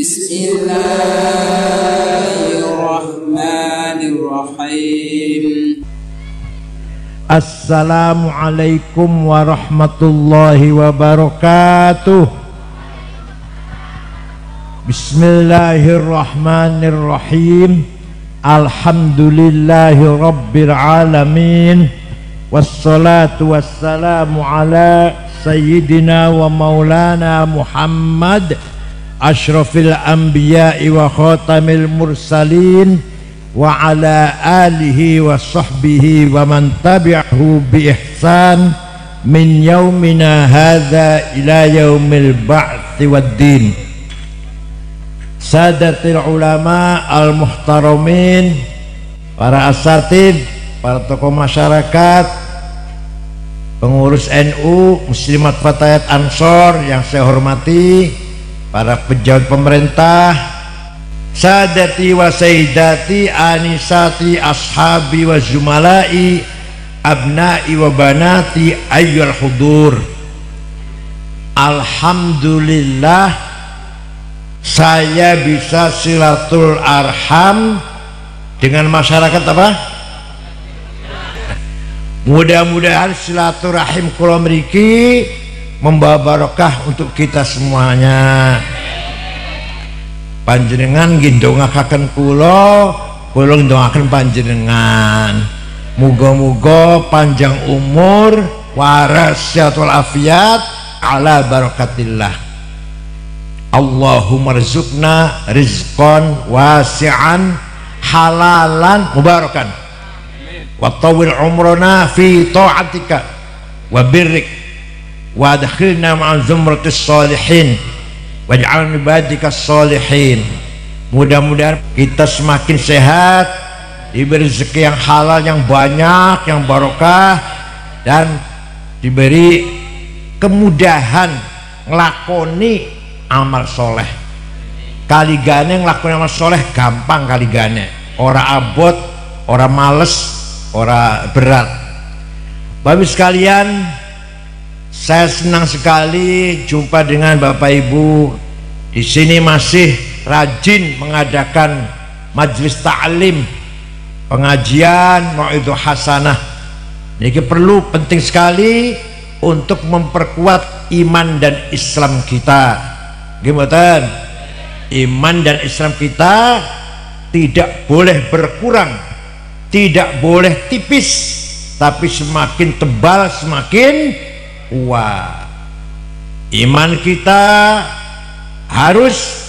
Bismillahirrahmanirrahim. Assalamualaikum warahmatullahi wabarakatuh. Bismillahirrahmanirrahim. Alhamdulillahi rabbil alamin. Wassalatu wassalamu ala sayyidina wa maulana Muhammad asyrafil anbiya'i wa khatamil mursalin wa ala alihi wa sahbihi wa man tabi'ahu bi ihsan min yaumina hadza ila yaumil ba'tsi waddin. Sadatil ulama al muhtaramin, para asatid, para tokoh masyarakat, pengurus NU, muslimat fatayat ansor yang saya hormati, para pejabat pemerintah, sadati wa sayyidati, anisati, ashabi wa zumalai, abnai wa banati, ayyul hudur. Alhamdulillah saya bisa silatul arham dengan masyarakat apa? Mudah-mudahan silaturahim kula mriki membawa barokah untuk kita semuanya. Panjenengan ngindongakaken kula, kula ngindongakaken panjenengan. Muga-muga panjang umur, waras, sehat wal afiat ala barakatillah. Allahumma rizqna rizqan wasi'an halalan mubarakan wa tawil umrana fi ta'atika wa birrik wa adkhilna ma'a zumratis salihin waj'alna ibadikas salihin. Mudah-mudahan kita semakin sehat, diberi rezeki yang halal, yang banyak, yang barokah, dan diberi kemudahan nglakoni amal soleh. Kaligane nglakoni amal soleh gampang kaligane, ora abot, ora males, ora berat. Bapak sekalian, saya senang sekali jumpa dengan Bapak Ibu di sini masih rajin mengadakan majelis ta'lim, pengajian mau'idhah hasanah. Ini perlu, penting sekali untuk memperkuat iman dan Islam kita. Gimana? Iman dan Islam kita tidak boleh berkurang, tidak boleh tipis, tapi semakin tebal semakin kuat. Iman kita harus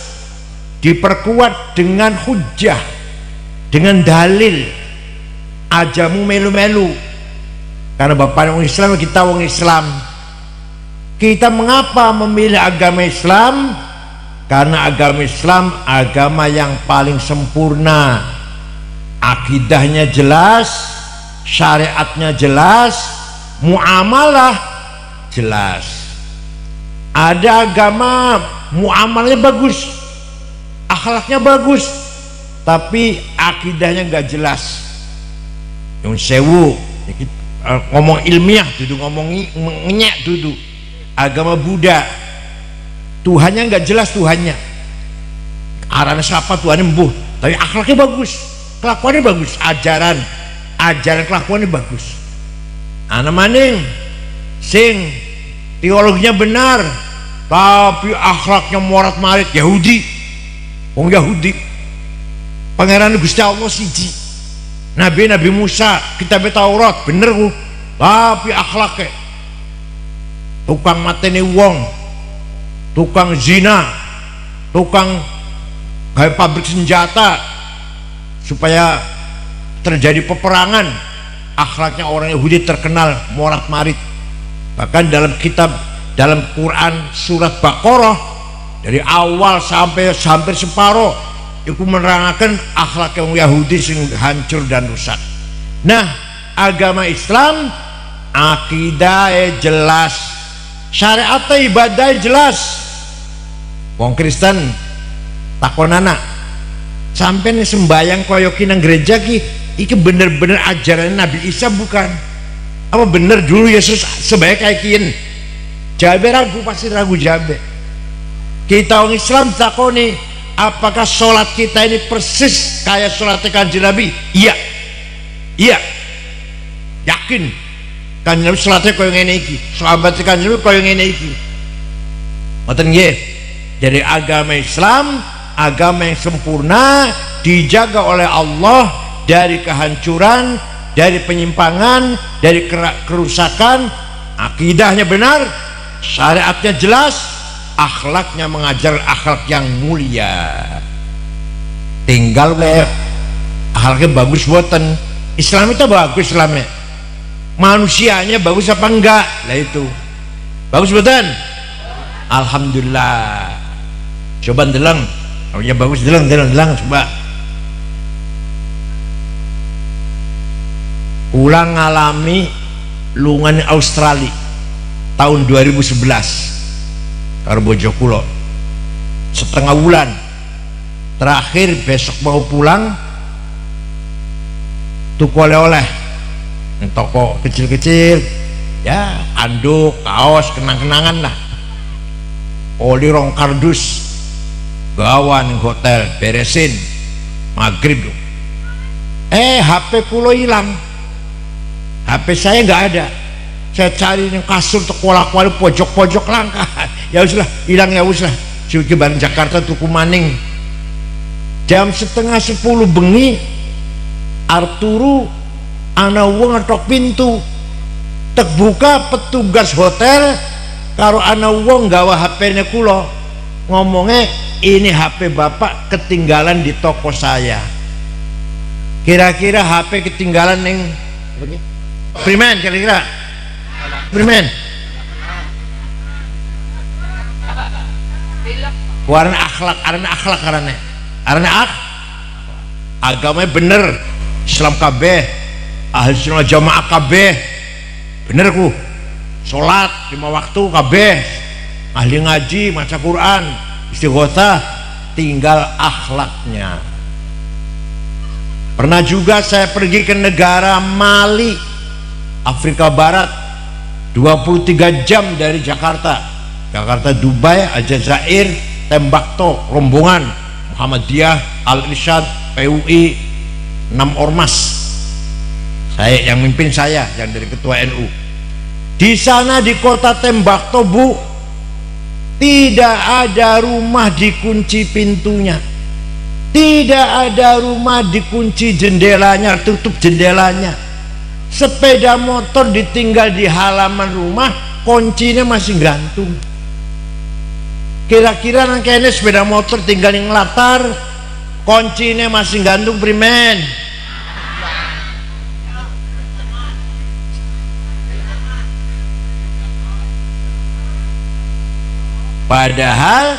diperkuat dengan hujjah, dengan dalil. Ajamu melu-melu, karena Bapak wong Islam, kita wong Islam. Kita mengapa memilih agama Islam? Karena agama Islam agama yang paling sempurna, akidahnya jelas, syariatnya jelas, muamalah jelas. Ada agama muamalnya bagus, akhlaknya bagus, tapi akidahnya nggak jelas. Yang sewu ngomong ilmiah duduk, ngomong ngenyek duduk. Agama Buddha, Tuhannya nggak jelas, Tuhannya arahnya siapa, Tuhannya embuh, tapi akhlaknya bagus, kelakuannya bagus, ajaran kelakuannya bagus. Ana maning sing teologinya benar tapi akhlaknya morat marit, Yahudi. Wong Yahudi pangeran Gusti Allah siji, Nabi Musa, kitab Taurat bener ku, tapi akhlaknya tukang mateni wong, tukang zina, tukang gawe pabrik senjata supaya terjadi peperangan. Akhlaknya orang Yahudi terkenal morat marit. Bahkan dalam kitab, dalam Quran surat Baqarah, dari awal sampai hampir separuh itu menerangkan akhlak yang Yahudi sing hancur dan rusak. Nah, agama Islam akidahnya jelas, syariatnya ibadahnya jelas. Wong Kristen takonana, sampai sembayang koyoki nang gereja ki, iki bener-bener ajaran Nabi Isa bukan? Apa bener dulu Yesus sebaik kayak kian? Jabe ragu, pasti ragu jabe. Kita orang Islam takoni, apakah sholat kita ini persis kayak sholatnya Kanjeng Nabi? Iya, iya, yakin Kanjeng Nabi sholatnya kaya ngene iki, sahabat Kanjeng Nabi kaya ngene iki. Ngoten nggih. Jadi agama Islam agama yang sempurna, dijaga oleh Allah dari kehancuran, dari penyimpangan, dari kerusakan. Akidahnya benar, syariatnya jelas, akhlaknya mengajar akhlak yang mulia. Tinggal akhlaknya bagus buatan. Islam itu bagus, Islamnya manusianya bagus apa enggak? Lah itu bagus buatan. Alhamdulillah. Coba ndeleng, oh ya bagus, ndeleng coba. Ulang ngalami lungan Australia tahun 2011 karo bojo kula setengah bulan terakhir. Besok mau pulang tuku oleh-oleh toko kecil-kecil ya, anduk, kaos, kenang-kenangan lah. Oli rong kardus gawan hotel beresin maghrib. HP kulo hilang, HP saya nggak ada. Saya cari yang kasur tekolak-kolik pojok-pojok langka. Ya uslah hilang, ya uslah suki bareng Jakarta tuku maning. Jam setengah 10 bengi Arturu ana wong ngetok pintu, terbuka petugas hotel karo ana wong gawa HP-nya kulo, ngomongnya ini HP bapak ketinggalan di toko saya. Kira-kira HP ketinggalan neng Primen, kira-kira Primen warna akhlak, karena agamanya bener, Islam kabeh, ahli sunnah jamaah kabeh bener ku, sholat 5 waktu kabeh, ahli ngaji, maca Quran, istighosah, tinggal akhlaknya. Pernah juga saya pergi ke negara Mali, Afrika Barat, 23 jam dari Jakarta, Dubai, Aljazair, Tembakto, rombongan Muhammadiyah, Al-Irsyad, PUI, 6 ormas. Saya yang mimpin, saya yang dari ketua NU. Di sana di kota Tembakto, Bu, tidak ada rumah dikunci pintunya, tidak ada rumah dikunci jendelanya, tutup jendelanya. Sepeda motor ditinggal di halaman rumah, kuncinya masih gantung. Kira-kira nang kene sepeda motor tinggal yang latar, kuncinya masih gantung primen. Padahal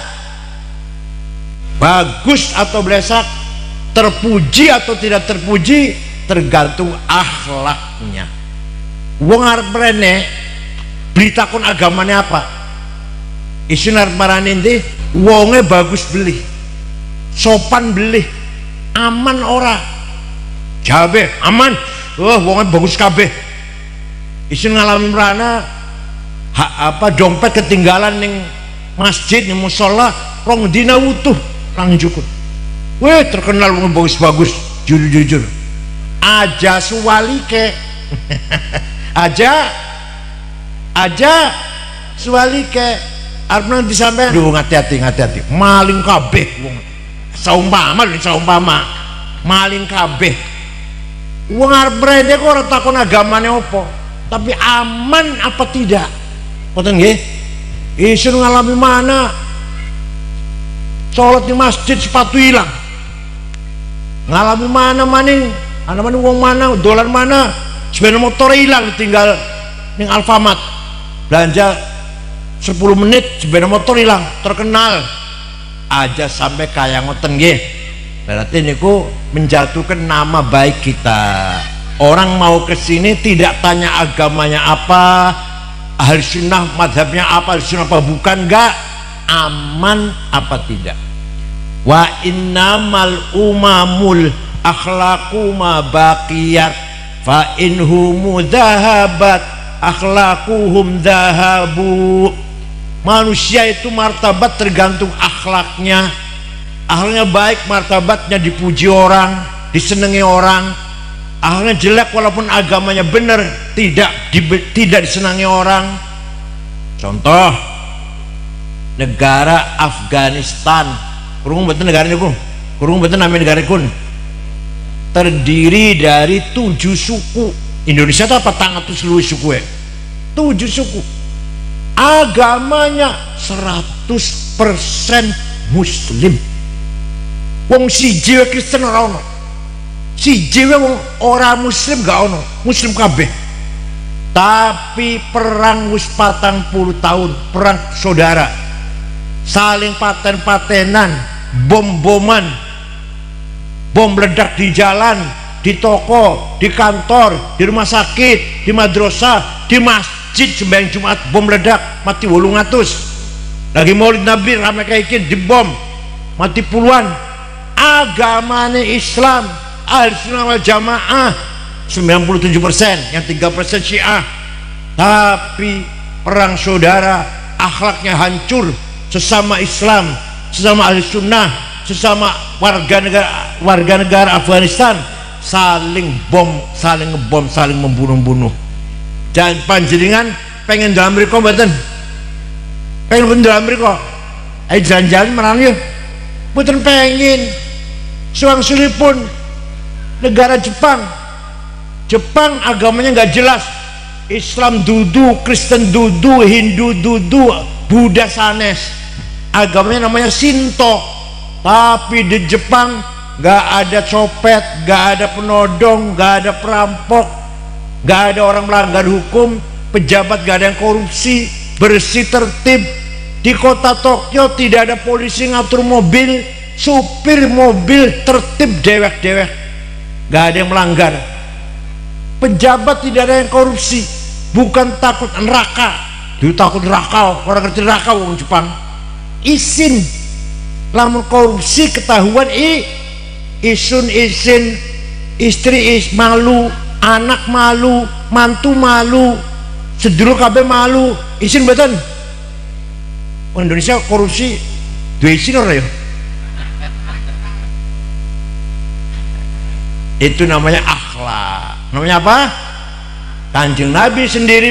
bagus atau blesak, terpuji atau tidak terpuji, tergantung akhlaknya. Wong arep rene beritakan agamanya apa, isin arep marani ndi, wonge bagus beli, sopan beli, aman ora, jabe aman, wonge bagus kabeh. Isin ngalamin merana dompet ketinggalan ning masjid, ning musola, rong dina utuh lang cukup. Weh terkenal wong bagus-bagus, jujur aja suwalike aja suwalike arep nang disampean. Duh, hati-hati maling kabeh wong, saumpama maling kabeh wong arep brede kok ora takon agamane apa, tapi aman apa tidak. Ngoten nggih. Isun ngalami mana sholat di masjid sepatu hilang, ngalami mana maning ana maning wong mana dolan mana sepeda motor hilang, tinggal ning Alfamart belanja 10 menit sepeda motor hilang, terkenal aja sampai kayak ngoten nggih. Berarti niku menjatuhkan nama baik kita. Orang mau ke sini tidak tanya agamanya apa, ahli sunnah madhabnya apa, ahli sunnah apa bukan, enggak, aman apa tidak. Wa innamal umamul akhlaqu ma baqiyat fa inhum dhahabat akhlaquhum dhahabu. Manusia itu martabat tergantung akhlaknya. Akhlaknya baik, martabatnya dipuji orang, disenangi orang. Akhlaknya jelek walaupun agamanya benar, tidak disenangi orang. Contoh negara Afghanistan, kurung betul negara ini, kurung betul namanya negara kun, terdiri dari 7 suku. Indonesia itu apa tangan tuh seluruh suku ya? 7 suku. Agamanya 100% Muslim. Wong siji Kristen ora ono, siji wong ora Muslim gak ono, Muslim kabeh. Tapi perang wis 40 tahun, perang saudara, saling paten-patenan, bom-boman, bom meledak di jalan, di toko, di kantor, di rumah sakit, di madrasah, di masjid. Sembahyang Jumat bom meledak, mati 800. Lagi maulid Nabi ramai kayak di bom, mati puluhan. Agamanya Islam, Ahlussunnah wal Jamaah 97%, yang 3% Syiah. Tapi perang saudara, akhlaknya hancur. Sesama Islam, sesama Ahlussunnah, sesama warga negara Afghanistan saling bom, saling ngebom, saling membunuh-bunuh. Dan panjenengan pengen dalam Amerika mboten? Pengen dalam Amerika? Ayo jalan-jalan merang yuk. Mboten pengen. Suang-sulipun negara Jepang agamanya nggak jelas. Islam dudu, Kristen dudu, Hindu dudu, Buddha sanes. Agamanya namanya Shinto. Tapi di Jepang nggak ada copet, nggak ada penodong, nggak ada perampok, nggak ada orang melanggar hukum, pejabat nggak ada yang korupsi, bersih tertib. Di kota Tokyo tidak ada polisi ngatur mobil, supir mobil tertib dewek-dewek, nggak ada yang melanggar. Pejabat tidak ada yang korupsi, bukan takut neraka. Dulu takut neraka, orang ngerti neraka orang Jepang. Isin, lamun korupsi ketahuan isun, istri malu, anak malu, mantu malu, sedulur kabeh malu. Isin betul. Orang Indonesia korupsi dua isin orang ya. Itu namanya akhlak. Namanya apa? Kanjeng Nabi sendiri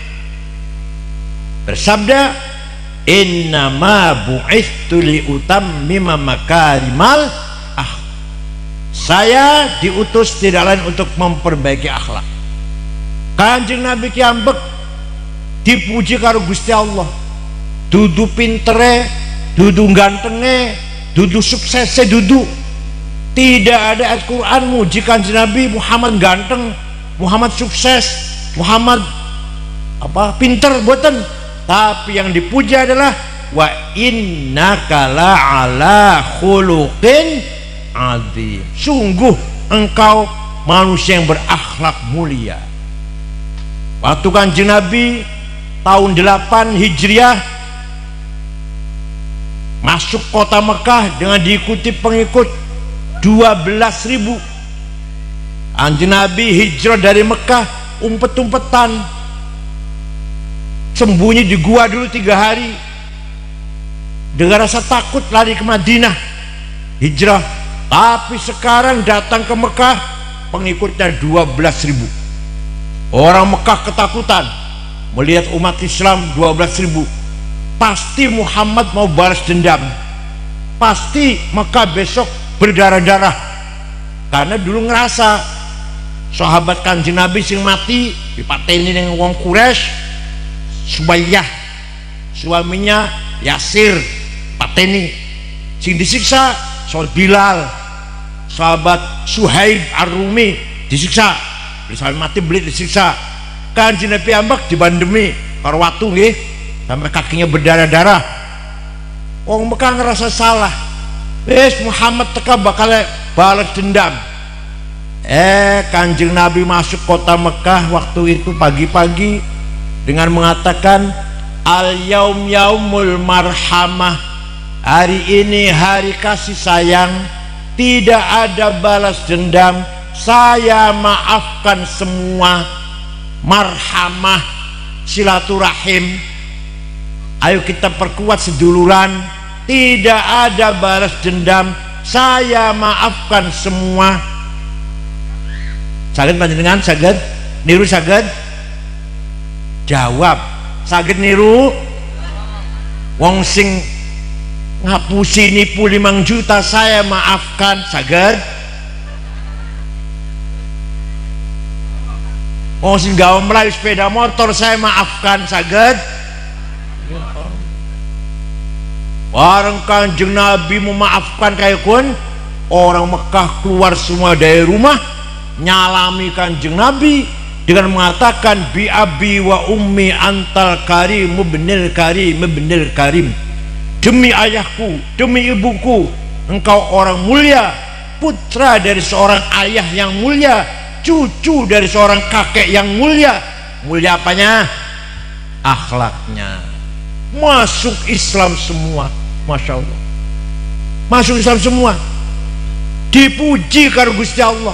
bersabda, innama bu'ithtu li utammima makarimal akhlak. Saya diutus tidak lain untuk memperbaiki akhlak. Kanjeng Nabi kiambek dipuji karo Gusti Allah. Dudu pintere, dudu gantenge, dudu suksese, dudu. Tidak ada Al-Quran muji Kanjeng Nabi Muhammad ganteng, Muhammad sukses, Muhammad pinter boten. Tapi yang dipuji adalah wa innaka la'ala khuluqin adzim. Sungguh engkau manusia yang berakhlak mulia. Waktu Kanjeng Nabi tahun 8 Hijriah masuk kota Mekah dengan diikuti pengikut 12.000. Kanjeng Nabi hijrah dari Mekah umpet-umpetan, sembunyi di gua dulu 3 hari dengan rasa takut, lari ke Madinah hijrah. Tapi sekarang datang ke Mekah pengikutnya 12.000. Orang Mekah ketakutan melihat umat Islam 12.000. Pasti Muhammad mau balas dendam, pasti Mekah besok berdarah-darah. Karena dulu ngerasa sahabat Kanjeng Nabi sing mati dipateni dengan wong Quraisy, Subayyah suaminya Yasir pateni, sing disiksa sahabat Bilal, sahabat Suhaib Ar-Rumi disiksa, sampai mati beli disiksa. Kanjeng Nabi ambak dibandemi karo watu nggih sampai kakinya berdarah-darah. Wong Mekah ngerasa salah, wis Muhammad teka bakal balas dendam. Kanjeng Nabi masuk kota Mekah waktu itu pagi-pagi dengan mengatakan al-yaum yaumul marhamah, hari ini hari kasih sayang, tidak ada balas dendam, saya maafkan semua. Marhamah, silaturahim, ayo kita perkuat seduluran, tidak ada balas dendam, saya maafkan semua. Saged panjenengan, saged niru, saged jawab, saged niru wong sing ngapusi nipu 5 juta saya maafkan, saged. Wong sing gawe melayu sepeda motor saya maafkan, saged. Bareng Kanjeng Nabi memaafkan kayak kun, orang Mekah keluar semua dari rumah nyalami Kanjeng Nabi dengan mengatakan bi abi wa ummi antal karim ibnil karim ibnil karim, demi ayahku, demi ibuku, engkau orang mulia, putra dari seorang ayah yang mulia, cucu dari seorang kakek yang mulia. Mulia apanya? Akhlaknya. Masuk Islam semua, Masya Allah, masuk Islam semua, dipuji karo Gusti Allah.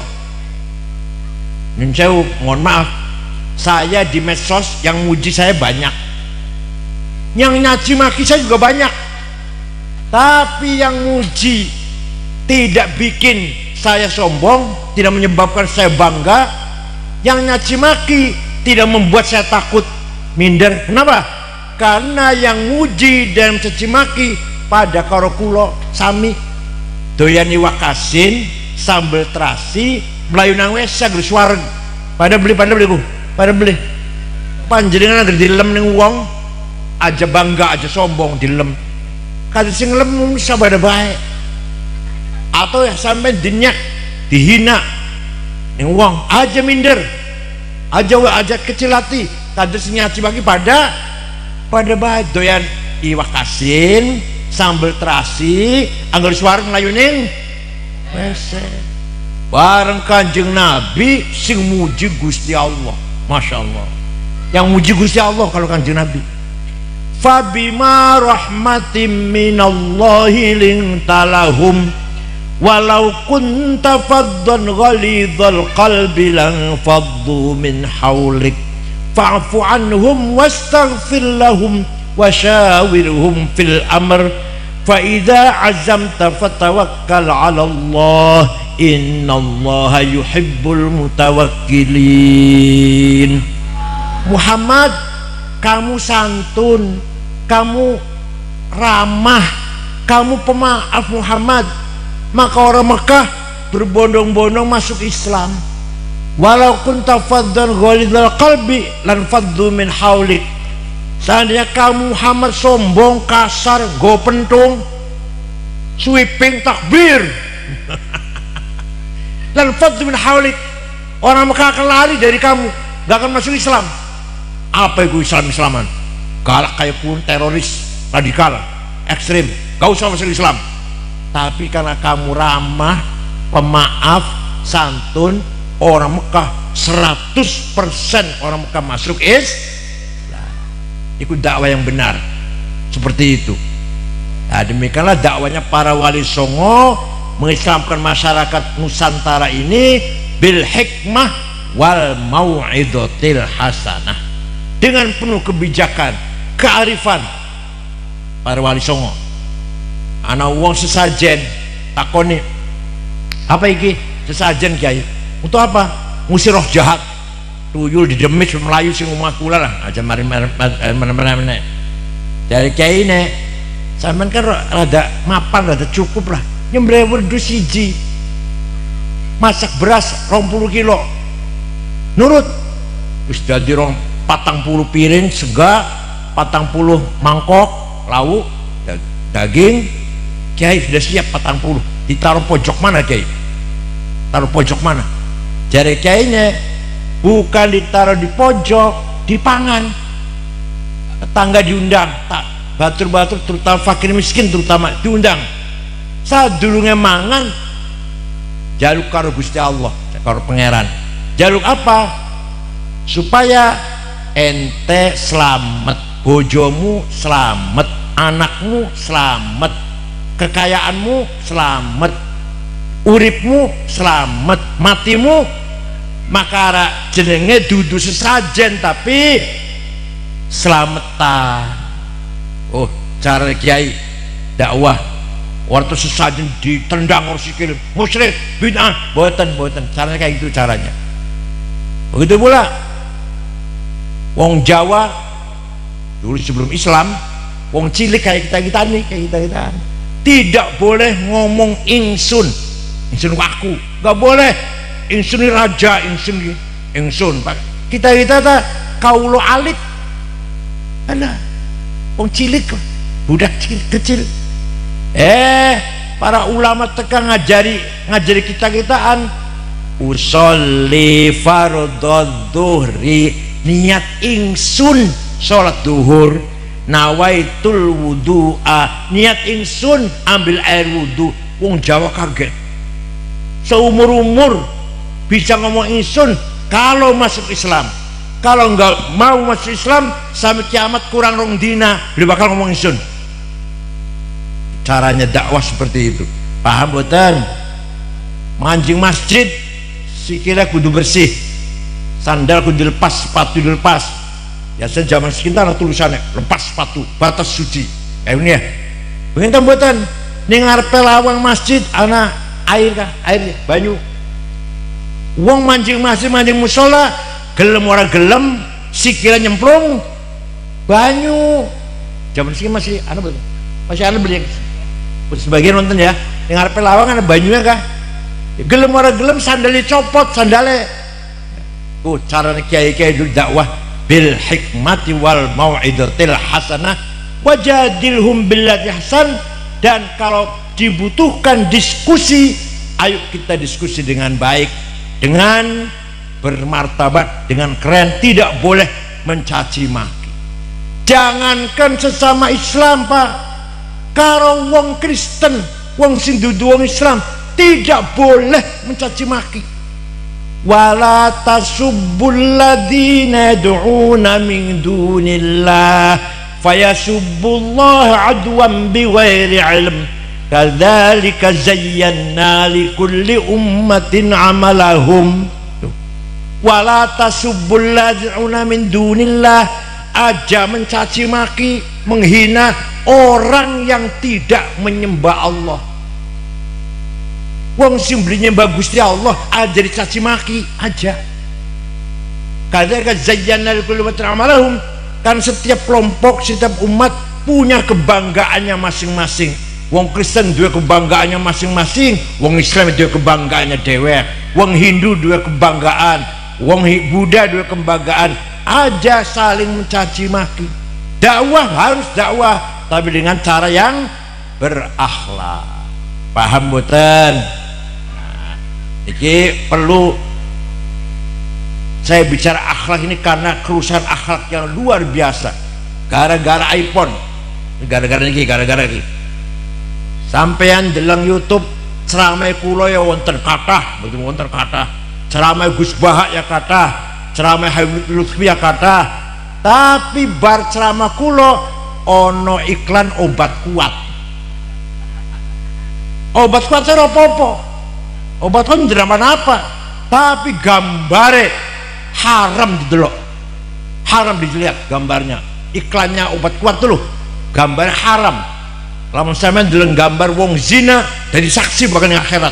Saya mohon maaf, saya di medsos yang muji saya banyak, yang nyaci maki saya juga banyak, tapi yang muji tidak bikin saya sombong, tidak menyebabkan saya bangga. Yang nyaci maki tidak membuat saya takut minder. Kenapa? Karena yang muji dan mencaci maki pada karo kula sami doyan iwak asin, sambal terasi, melayu nang wes saged suwareg. Pada beli ku, pada beli. Panjenengan agar dilem ning wong aja bangga aja sombong dilem. Kada sing lem sabada bae. Atau ya sampai dinyak dihina ning wong aja minder. Aja kecil hati, kada sing nyaci maki pada bae doyan iwak asin, sambal terasi, anggar suwareg melayu ning wes. Bareng Kanjeng Nabi sing muji Gusti Allah, Masya Allah. Yang muji Gusti Allah kalau Kanjeng Nabi, fabima rahmatim minallahi lintalahum walau kunta faddan ghalidhal qalbi lan faddu min hawlik fa'fu anhum wastaghfir lahum wasyawirhum fil amr fa idza azamta fatawakkal 'ala Allah innallaha yuhibbul mutawakkilin. Muhammad, kamu santun, kamu ramah, kamu pemaaf Muhammad. Maka orang Mekah berbondong-bondong masuk Islam. Walau kunta faddan ghalidhal qalbi lan faddu min haulik. Seandainya kamu Muhammad sombong, kasar, go pentung, sweeping takbir lan faddu min haulik, orang Mekah akan lari dari kamu, gak akan masuk Islam. Apa itu Islam-Islaman? Galak kayak pun teroris, radikal, ekstrim, gak usah masuk Islam. Tapi karena kamu ramah, pemaaf, santun, orang Mekah 100% orang Mekah masuk Islam. Ikut dakwah yang benar seperti itu. Nah, demikianlah dakwanya para wali songo mengislamkan masyarakat Nusantara ini bil hikmah wal mau'izatil hasanah, dengan penuh kebijakan, kearifan. Para wali songo ana wong sesajen takoni, apa iki sesajen Kiai? Untuk apa? Ngusir roh jahat, tuyul didemis melayu sing omah kula lah aja mari mana dari Kiai ne sampean kan rada mapan, rada cukup lah, nyembelih wedhus siji, masak beras 20 kilo, nurut wis dadi 40 piring sega, 40 mangkok lauk daging. Kiai sudah siap 40, ditaruh pojok mana Kiai? Taruh pojok mana? Jari Kiainya bukan ditaruh di pojok, dipangan. Tetangga diundang, tak batur-batur terutama fakir miskin terutama diundang. Saat dulungnya mangan jaluk karo Gusti Allah, karo pangeran. Jaluk apa? Supaya ente selamat, bojomu selamat, anakmu selamat, kekayaanmu selamat, uripmu selamat, matimu. Maka jenenge dudu sesajen tapi selamatan. Oh, cara Kiai dakwah waktu sesajen ditendang orang sikil musyrik bid'ah boten caranya kayak gitu caranya. Begitu pula wong Jawa dulu sebelum Islam, wong cilik kayak kita nih, tidak boleh ngomong ingsun aku, nggak boleh ingsun ini raja, ingsun pak. Kita tak kaulo alit, ada wong cilik, budak kecil. Para ulama tekan ngajari kita-kitaan usolli fardhu dhuhri, niat ingsun sholat duhur, nawaitul wudu'a, niat ingsun ambil air wudu. Wong Jawa kaget, seumur-umur bisa ngomong ingsun kalau masuk Islam. Kalau nggak mau masuk Islam sampai kiamat kurang rong dina dia bakal ngomong ingsun. Caranya dakwah seperti itu, paham boten? Mancing masjid sikilnya kudu bersih, sandal kudu dilepas, sepatu dilepas. Biasanya zaman sekitar tulisannya lepas sepatu, batas suci. Ini ya, begitu boten? Dengar pelawang masjid, anak air kah? Air banyu. Wong mancing masjid, mancing musola, gelem orang gelem, sikilnya nyemplung banyu. Zaman sekitar masih anak betul, masih anak beli. Sebagian nonton ya, dengar pelawang ada banyunya kah? Gelem orang gelem, sandalnya copot, sandalnya. Caranya kiai-kiai dulu dakwah bil hikmati wal mau'izatil hasanah wajadilhum billati ahsan. Dan kalau dibutuhkan diskusi, ayo kita diskusi dengan baik, dengan bermartabat, dengan keren, tidak boleh mencaci maki. Jangankan sesama Islam pak, kalau wong Kristen, wong sing dudu wong Islam tidak boleh mencaci maki. Wala tasubbul ladzina yad'una min dunillah fayasubbullaha adwan bighairi ilm kadzalika zayyana likulli ummatin amalahum. Wala tasubbul ladzina min dunillah, aja mencaci maki, menghina orang yang tidak menyembah Allah. Wong sing nyembah Gusti Allah aja dicaci maki aja. Kadzalika zayyana likulli ummatin amalahum, kan setiap kelompok, setiap umat punya kebanggaannya masing-masing. Wong Kristen dua kebanggaannya masing-masing, wong Islam dua kebanggaannya dewek, wong Hindu dua kebanggaan, wong Buddha dua kebanggaan, aja saling mencaci maki. Dakwah harus dakwah, tapi dengan cara yang berakhlak. Paham boten? Ini perlu saya bicara akhlak ini karena kerusakan akhlak yang luar biasa gara-gara iPhone, gara-gara ini sampean deleng YouTube ceramah kula ya wonten kathah, betul wonten kathah, ceramah Gus Bahak ya kathah, ceramah Habib Lutfi ya kathah, tapi bar ceramah kula ono iklan obat kuat. Obat kuat saya apa-apa, obat kuat tidak apa, tapi gambare haram didelok, haram dilihat gambarnya. Iklannya obat kuat tuh loh, gambarnya haram. Lamun sampean deleng gambar wong zina dari saksi bahkan yang akhirat.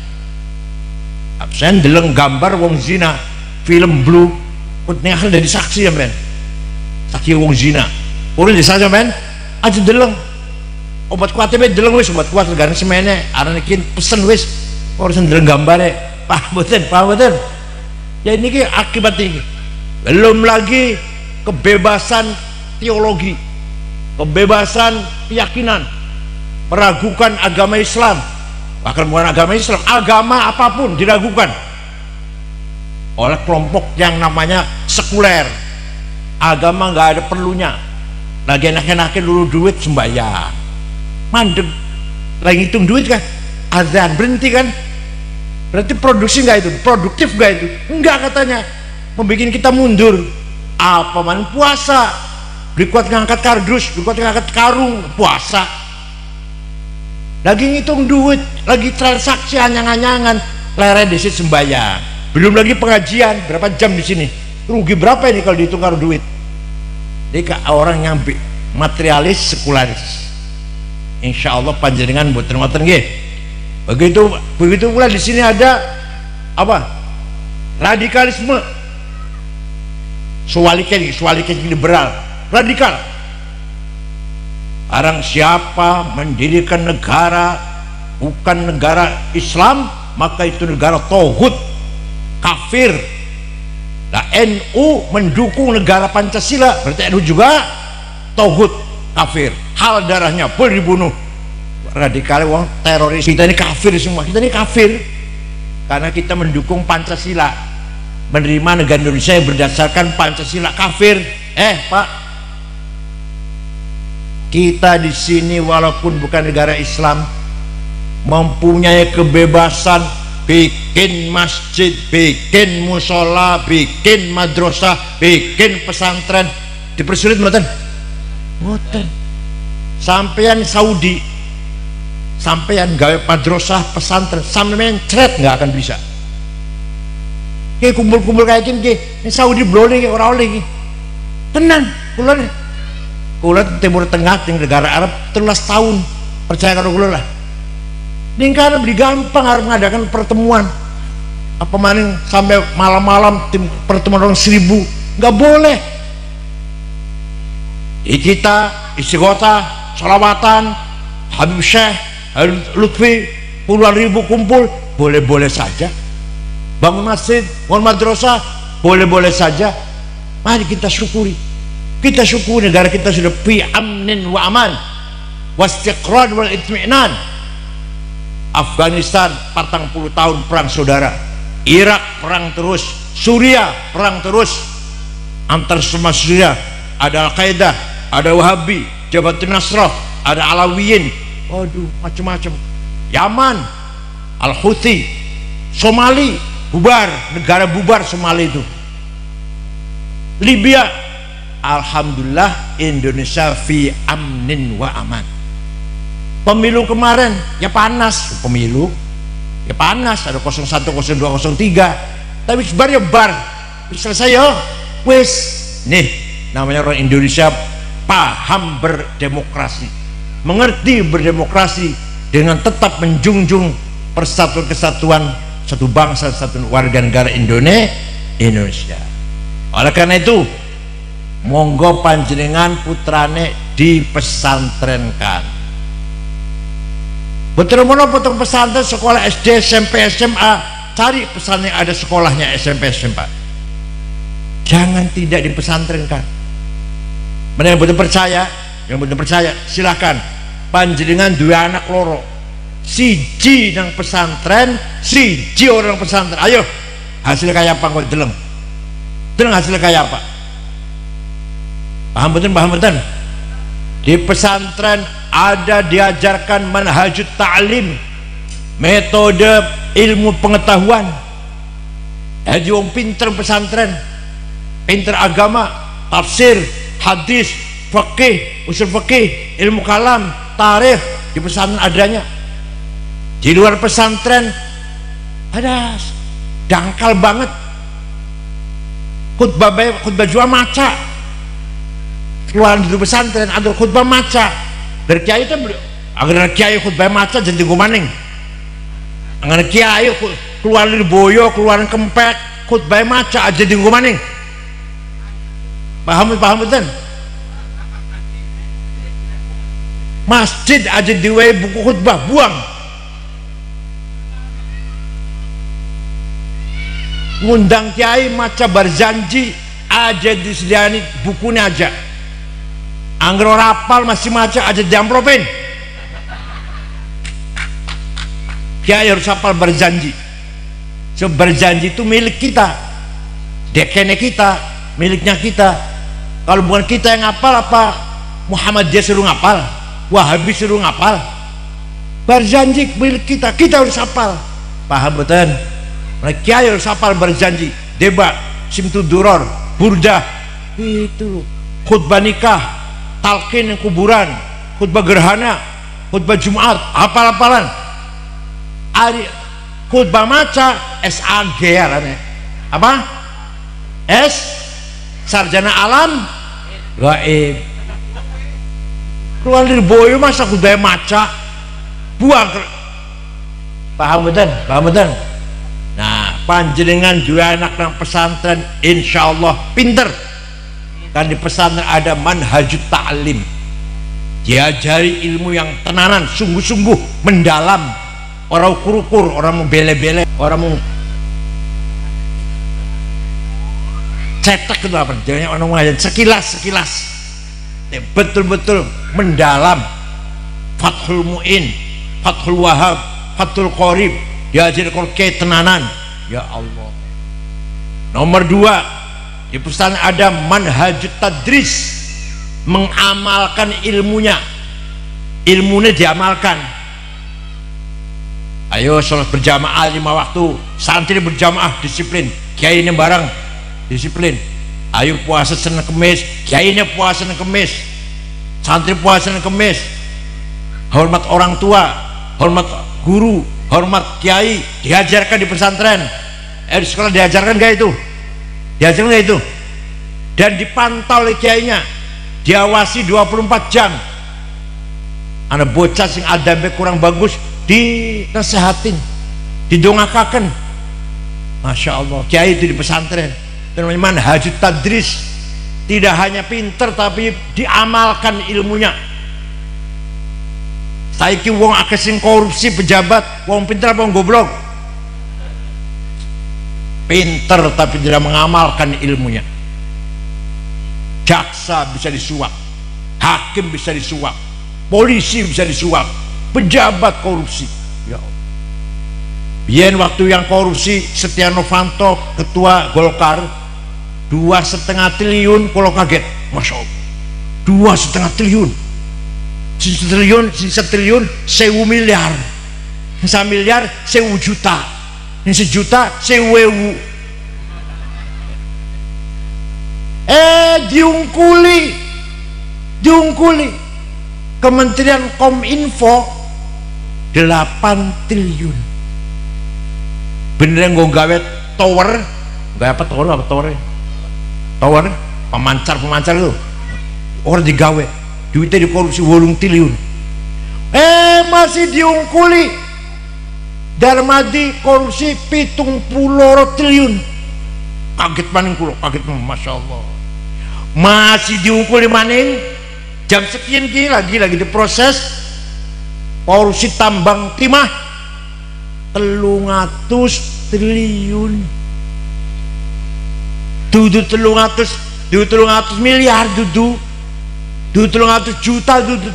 Saya deleng gambar wong zina film Blue putnya dari saksi ya men, saksi wong zina urus di saja men, aja deleng obat kuatnya men, deleng wis obat kuat negara semene aranekin pesen wis urusan deleng gambare. Paham betul. Ya ini ki akibat ini. Belum lagi kebebasan teologi, kebebasan keyakinan, meragukan agama Islam, bahkan bukan agama Islam, agama apapun diragukan oleh kelompok yang namanya sekuler. Agama nggak ada perlunya, lagi enak-enakin dulu duit sembahyang, mandek, lagi hitung duit kan, azan berhenti kan, berarti produksi nggak itu, produktif nggak itu? Enggak katanya, membuat kita mundur. Apa man puasa, berikuat ngangkat kardus, berikuat ngangkat karung, puasa. Lagi ngitung duit, lagi transaksi anyang-anyangan, lere desit sembahyang. Belum lagi pengajian, berapa jam di sini? Rugi berapa ini kalau dihitung karo duit? Jadi orang yang materialis, sekularis. insya Allah panjenengan mboten ngoten nggih. Begitu pula di sini ada apa? Radikalisme. Sualikan liberal, radikal. Orang siapa mendirikan negara bukan negara Islam, maka itu negara tauhid, kafir. Nah, NU mendukung negara Pancasila, berarti NU juga tauhid, kafir. Hal darahnya boleh dibunuh. Radikal wong teroris, kita ini kafir semua, kita ini kafir karena kita mendukung Pancasila, menerima negara Indonesia yang berdasarkan Pancasila. Kafir. Pak, kita di sini walaupun bukan negara Islam mempunyai kebebasan bikin masjid, bikin musola, bikin madrasah, bikin pesantren. Dipersulit mboten? Mboten. Sampean Saudi, sampean gawe madrasah, pesantren, sampean cret nggak akan bisa. Kayak kumpul-kumpul kayak gini, ini Saudi boleh orang oleh gini. Tenang, kula Timur Tengah, di negara Arab 13 tahun, percaya kalau kula lah. Ini karena beli gampang harus mengadakan pertemuan. Apa maning sampai malam-malam tim pertemuan orang 1000, nggak boleh. Kita istighotah, sholawatan, Habib Syekh, Habib Lutfi, puluhan ribu kumpul, boleh-boleh saja. Bangun masjid, bangun madrasah, boleh-boleh saja. Mari kita syukuri. Kita syukuri negara kita sudah fi amnin wa aman, wastiqrar wal itmi'nan. Afghanistan 40 tahun perang saudara, Irak perang terus, Suriah perang terus. Antar semua Suriah ada Al-Qaeda, ada Wahabi, Jabhatun Nasrah, ada Alawiyin, waduh macam-macam. Yaman, Al-Houthi, Somali bubar, negara bubar Somali itu. Libya, alhamdulillah Indonesia fi amnin wa aman. Pemilu kemarin ya panas, pemilu ya panas, ada 01, 02, 03, tapi sebenarnya bar selesai ya wes. Nih namanya orang Indonesia paham berdemokrasi, mengerti berdemokrasi dengan tetap menjunjung persatuan kesatuan satu bangsa, satu warga negara Indonesia. Oleh karena itu monggo panjenengan putrane dipesantrenkan. Betul mana potong pesantren sekolah SD, SMP, SMA, cari pesantren yang ada sekolahnya SMP, SMA. Jangan tidak dipesantrenkan. Mana yang betul percaya, silahkan. Panjenengan dua anak loro, siji nang pesantren, siji orang pesantren. Ayo, hasil kayak apa kok deleng? Deleng hasil kayak apa? Paham betul? Di pesantren ada diajarkan manhajut ta'lim, metode ilmu pengetahuan. Jadi wong pinter pesantren, pinter agama, tafsir, hadis, fikih, usul fikih, ilmu kalam, tarikh, di pesantren adanya. Di luar pesantren ada dangkal banget, khutbah jua maca. Keluar di pesantren ada khutbah maca. Dari kiai itu agar kiai khutbah maca jadi gumaning. Agar kiai keluar dari boyo, keluar kempek, khutbah maca aja di gumaning. Paham betul? Masjid aja diwai buku khutbah buang. Ngundang kiai maca berjanji aja disediani bukunya aja. Angger rapal masih maca aja diamplopin. Kiai harus hafal berjanji. So, berjanji itu milik kita, dekene kita, miliknya kita. Kalau bukan kita yang ngapal, apa Muhammadiyah suruh ngapal, Wahabi suruh ngapal? Berjanji milik kita, kita harus hafal. Paham betul? Kiai harus hafal berjanji. Debat, simtuduror, burdah, itu khutbah nikah, talqin yang kuburan, khutbah gerhana, khutbah Jumat, hafal-hafalan. Khutbah maca SAG apa? S sarjana alam gaib. keluar dari boyo masa kudu maca buang paham betul, paham betul. Nah panjenengan juga anak nang pesantren insyaallah pinter kan. Di pesantren ada manhajut ta'lim, diajari ilmu yang tenanan sungguh-sungguh mendalam, orang ukur-ukur, orang mau bele-bele, orang mau cetak itu apa jangan orang ngajar sekilas betul-betul mendalam. Fathul Mu'in, Fathul Wahab, Fathul Qorib, diajar Qur'an tenanan. Ya Allah. Nomor 2 di pesantren ada manhajut tadris, mengamalkan ilmunya diamalkan. Ayo sholat berjamaah 5 waktu, santri berjamaah disiplin, kiai ini barang disiplin. Ayo puasa Senin Kemis, kiai ini puasa Senin Kemis, santri puasa Senin Kemis. Hormat orang tua, hormat guru, hormat kiai diajarkan di pesantren. Di sekolah diajarkan gak itu? Diajarkan gak itu? Dan dipantau oleh kiainya, diawasi 24 jam. Ada bocah sing adabnya kurang bagus dinasehatin, didongakakan. Masya Allah, kiai itu di pesantren. Dan manhajut tadris, tidak hanya pinter tapi diamalkan ilmunya. Saiki wong akeh sing korupsi pejabat, wong pinter apa wong goblok? Pinter tapi tidak mengamalkan ilmunya. Jaksa bisa disuap, hakim bisa disuap, polisi bisa disuap, pejabat korupsi. Ya Allah. Biyen waktu yang korupsi Setia Novanto ketua Golkar 2,5 triliun, kalau kaget, masya Allah, 2,5 triliun. Setriliun 1.000 miliar, 1 miliar 1.000 juta, 1 juta 1.000 ewu. Diungkuli Kementerian Kominfo 8 triliun. Beneran gue gawe tower, gak apa tower, tower pemancar itu orang digawe duitnya dikorupsi 8 triliun. Masih diungkuli Darmadi korupsi 70 triliun. Kaget maning kulo, kaget, masya Allah. Masih diungkuli maning jam sekian ki lagi diproses korupsi tambang timah 300 triliun. Dudu 300 miliar, dudu 300 juta, dudu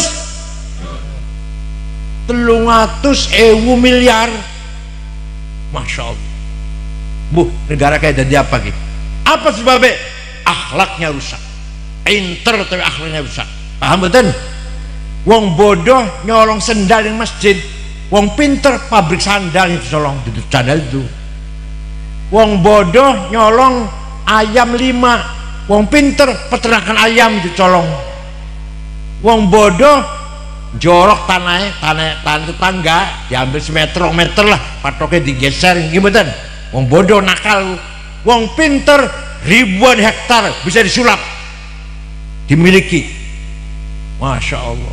300 ewu miliar. Masya Allah. Negara kayak jadi apa gitu? Apa sebabnya? Akhlaknya rusak. Pinter tapi akhlaknya rusak. Paham betul? Wong bodoh nyolong sendal di masjid, wong pinter pabrik sandal itu colong, itu sandal itu. Wong bodoh nyolong ayam 5, wong pinter peternakan ayam itu colong. Wong bodoh jorok tanah tetangga diambil semeter lah, patoknya digeser gimana? Wong bodoh nakal. Wong pinter ribuan hektar bisa disulap, dimiliki. Masya Allah.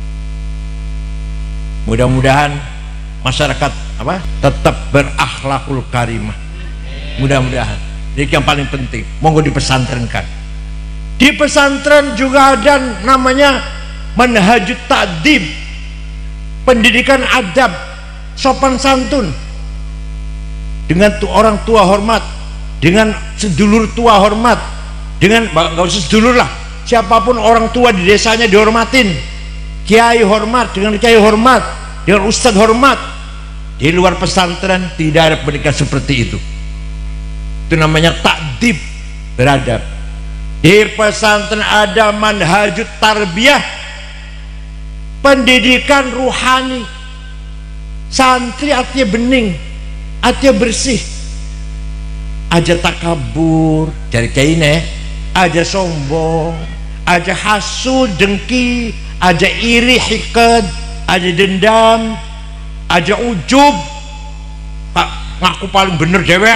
Mudah-mudahan masyarakat tetap berakhlakul karimah. Mudah-mudahan. Ini yang paling penting. Monggo dipesantrenkan. Di pesantren juga ada namanya manhajut ta'dib, pendidikan adab, sopan santun. Dengan orang tua hormat, dengan sedulur tua hormat, dengan nggak usah sedulur lah, siapapun orang tua di desanya dihormatin. Kiai hormat dengan kiai hormat, dengan ustadz hormat. Di luar pesantren tidak ada pendidikan seperti itu. Itu namanya ta'dib, beradab. Di pesantren ada manhajut tarbiyah, pendidikan ruhani. Santri hatinya bening, hatinya bersih, aja takabur dari kainnya, aja sombong, aja hasud dengki, aja iri hikad, aja dendam, aja ujub, pak ngaku paling bener dewek,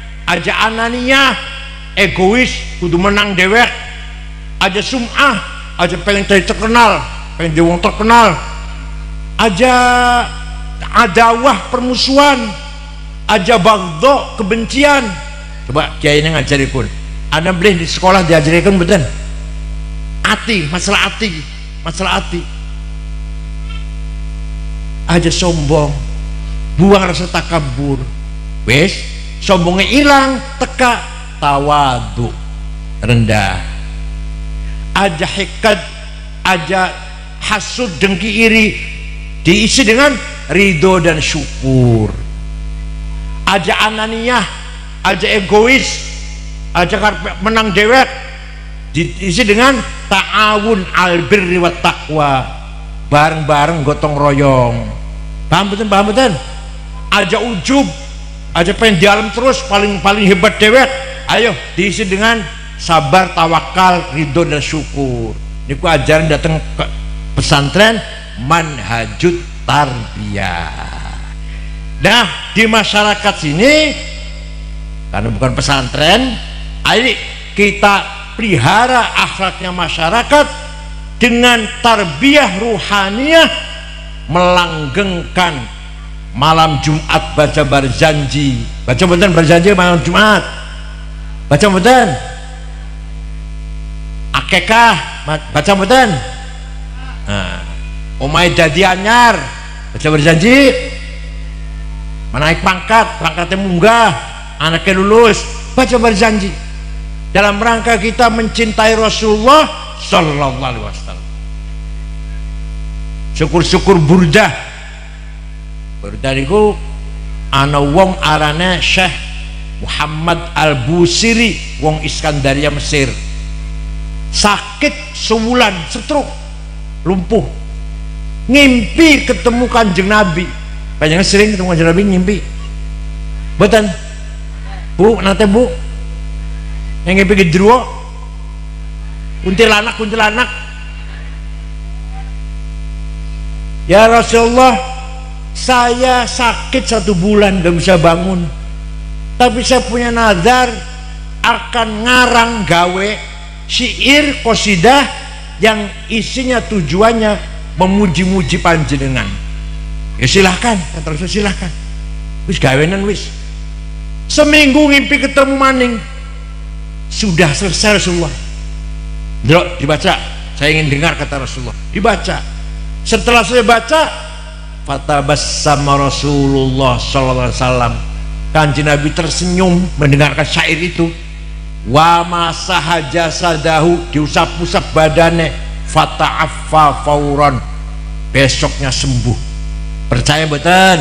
aja ananiyah, egois kudu menang dewek, aja sum'ah aja pengen jadi terkenal, pengen jadi wong terkenal, aja adawah permusuhan, aja bagdo kebencian. Coba kiai ini ngajaripun, ada beli di sekolah diajarikan betul ati, masalah ati aja sombong, buang rasa takabur, wes sombongnya hilang, teka tawadu, rendah, aja hikad, aja hasud, dengki, iri diisi dengan ridho dan syukur, aja ananiyah, aja egois, aja menang dewek diisi dengan ta'awun al birri wat taqwa, bareng-bareng gotong royong. Paham betul? Aja ujub, aja pengen di alam terus paling hebat dewek, ayo diisi dengan sabar, tawakal, ridho dan syukur. Ini ku ajaran datang ke pesantren manhajut tarbiyah. Nah, di masyarakat sini karena bukan pesantren, ayo kita pelihara akhlaknya masyarakat dengan tarbiyah ruhaniyah, melanggengkan malam Jumat baca berjanji, baca betul berjanji malam Jumat, baca betul akekah, baca betul omai dadi anyar, baca berjanji menaik pangkatnya munggah, anaknya lulus, baca berjanji dalam rangka kita mencintai Rasulullah sallallahu alaihi wasallam. Syukur-syukur burdah niku ana wong arane Syekh Muhammad Al-Busiri, wong Iskandaria Mesir, sakit sebulan, stroke, lumpuh, ngimpi ketemu Kanjeng Nabi. Panjenengan sering ketemu Kanjeng Nabi ngimpi mboten Bu? Nate Bu yang ngimpi gedruwo kuntilanak ya Rasulullah, saya sakit 1 bulan gak bisa bangun, tapi saya punya nazar akan ngarang gawe syair qasidah yang isinya tujuannya memuji-muji panjenengan. Ya silahkan, kata Rasul, silahkan, wis gawenan wis. Seminggu ngimpi ketemu maning, sudah selesai Rasulullah. Delok dibaca, saya ingin dengar kata Rasulullah, dibaca. Setelah saya baca, fatabassama Rasulullah sallallahu alaihi wasallam, Kanjeng Nabi tersenyum mendengarkan syair itu. Wa masaha jasadahu, diusap-usap badannya, fata'affa fauran, besoknya sembuh. Percaya betul?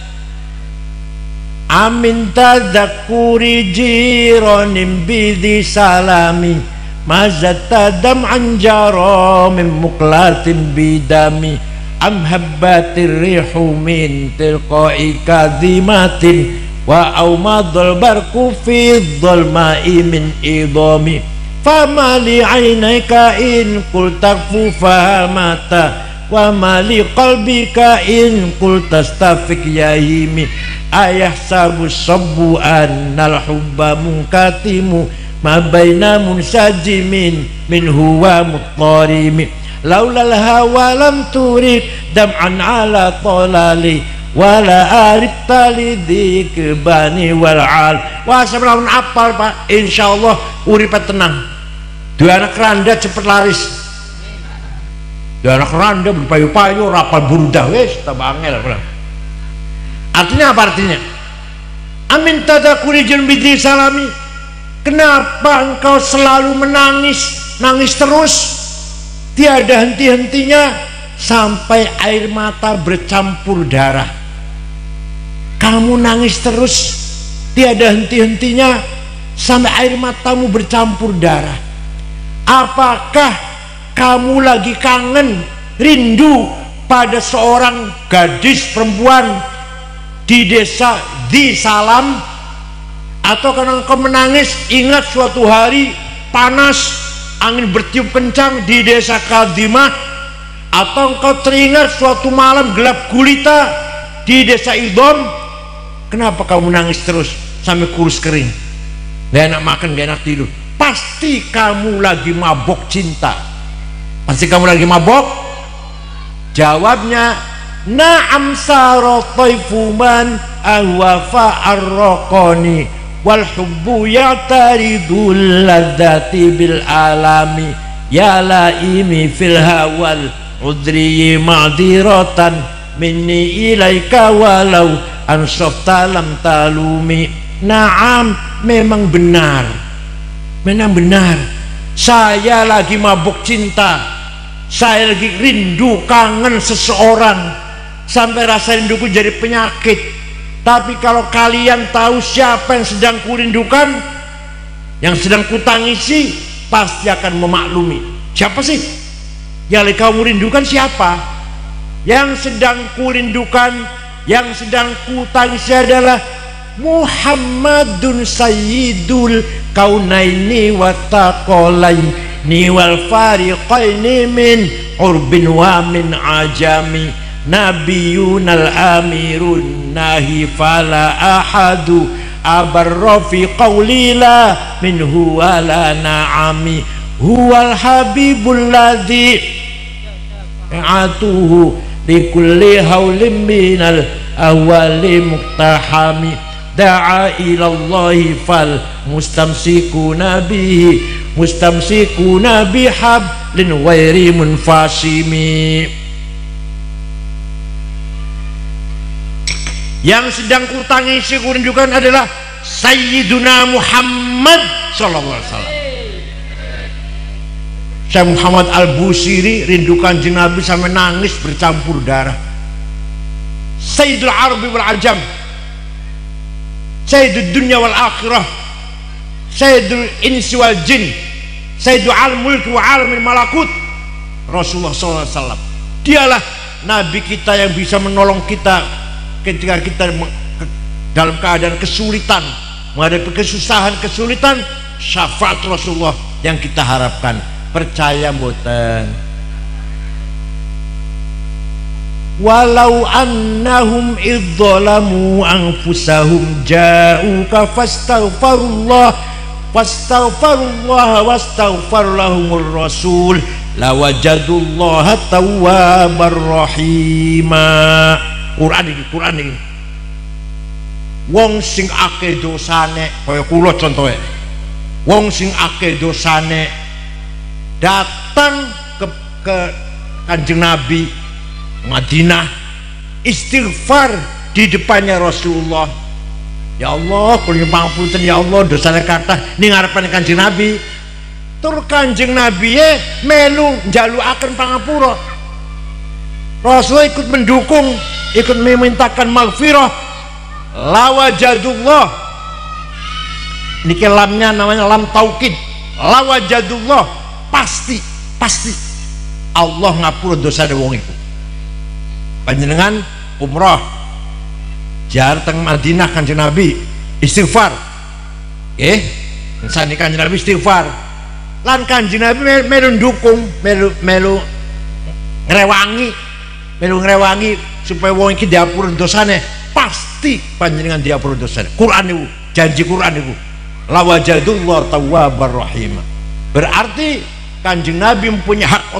Amin tadzakuri jiranim bidhi salami, mazatadam anjaro min muklatin bidami, am habbatir rihu min tilqai kadhimatin, wa aumadul barku fi dhalma'i min idami, famali ainaika in qul takfu fahamata, wa mali qalbika in qul tastafik yahimi, ayah sabu sabbu annal hubba munkatimu, ma baina munsajimin min huwa muttarimi, laulal hawa lam turid dam'an ala talali, wala arif tali dikbani wal'al. Wah, sebelum apal Pak, insyaallah uripat tenang. 2 anak randa cepet laris, 2 anak randa berpayu-payu rapal burdah wis tabangel. Artinya apa artinya? Amin tadakuri bidhi salami, kenapa engkau selalu nangis terus, tiada henti-hentinya sampai air mata bercampur darah? Kamu nangis terus tiada henti-hentinya sampai air matamu bercampur darah. Apakah kamu lagi kangen, rindu pada seorang gadis perempuan di desa di Salam? Atau karena engkau menangis ingat suatu hari panas, angin bertiup kencang di desa Kadimah? Atau engkau teringat suatu malam gelap gulita di desa Idom? Kenapa kamu nangis terus sampai kurus kering, gak enak makan, gak enak tidur? Pasti kamu lagi mabok cinta. Pasti kamu lagi mabok? Jawabnya, na'am sarotaifu man ahwafa arraqani wal hubbu ya'taridul ladzati bil alami ya laimi fil hawal udri ma'diratan minni ilaika walau ansofta lam talumi. Naam, memang benar, saya lagi mabuk cinta, saya lagi rindu kangen seseorang sampai rasa rinduku jadi penyakit. Tapi kalau kalian tahu siapa yang sedang kurindukan, yang sedang kutangisi, pasti akan memaklumi. Siapa sih yang kamu rindukan? Siapa yang sedang kurindukan, yang sedang kutangisi adalah Muhammadun sayyidul kaunaini wa taqalaini wal fariqaini min urbin wa min ajami nabiyunal amirun nahi fala ahadu abarra fi qawlila minhu wala na'ami huwal habibul ladzi atuhu likulli hawlim minal awali muktahami da'a ilallahi fal mustamsikuna bihablin wairi munfasimi. Yang sedang kutangisi kurindukan adalah Sayyiduna Muhammad sallallahu alaihi wasallam. Syekh Muhammad Al-Busiri rindukan kanjeng Nabi sampai nangis bercampur darah. Sayyidul Arabi wal Ajam, Sayyidud Dunya wal Akhirah, Sayyidul Insi wal Jin, Sayyidul Al-Mulk wa Alamil Malakut, Rasulullah SAW. Dialah Nabi kita yang bisa menolong kita ketika kita dalam keadaan kesulitan, menghadapi kesusahan, kesulitan. Syafaat Rasulullah yang kita harapkan. Percaya mboten? Walau annahum idzalamu anfusahum ja'uka fastaghfirullah wastaghfar lahumur rasul lawajadullaha tawwabar rahima. Quran ini wong sing akeh dosane kaya kula contohe, wong sing akeh dosane datang ke Kanjeng Nabi Madinah, istighfar di depannya Rasulullah. Ya Allah, kula pangapunten ya Allah, dosane kathah ning ngarepan Kanjeng Nabi. Tur Kanjeng Nabi melu njalukaken pangapura. Rasul ikut mendukung, ikut memintakan maghfirah. Lawajadullah. Niki lamnya namanya lam taukid. Lawajadullah, pasti Allah ngapura dosa wong iku. Panjenengan umrah jar teng Madinah Kanjeng Nabi istighfar, sani Kanjeng Nabi istighfar, lan Kanjeng Nabi melu ndukung, melu ngrewangi supaya wong iki diapura dosane. Pasti panjenengan diapura dosane. Quran niku, janji Quran niku, lawajadullah tawwabar rahim. Berarti Kanjeng Nabi mempunyai hak